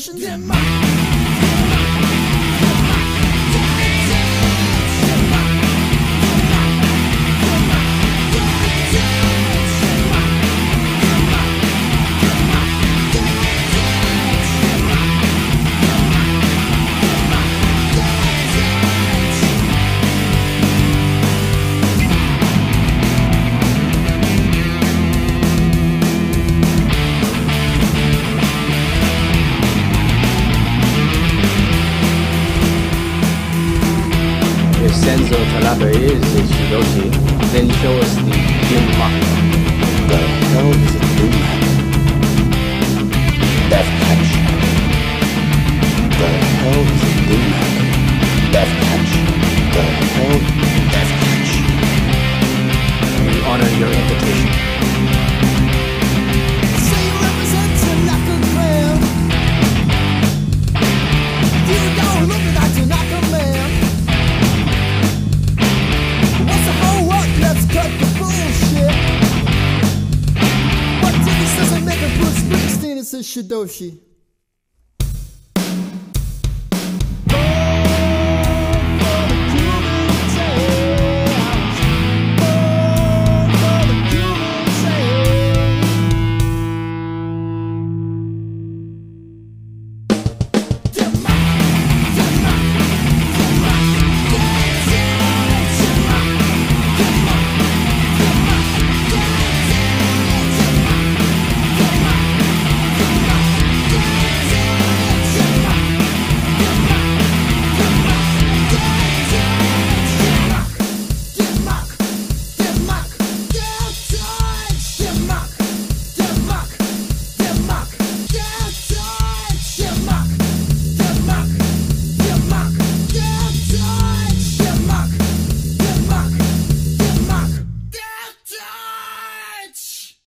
emotions in my If Senzo Talaba is a Shidoshi, then show us the Doom. The hell is a Doom Hacker? Death Catch. The hell is a Doom Hacker? Death Catch. The hell? Death Catch. We honor your invitation. say you represent Tanaka Graham. You don't look like Tanaka man. What's the whole work? Let's cut the bullshit. What TV doesn't make a Bruce Springsteen? It's a Shidoshi.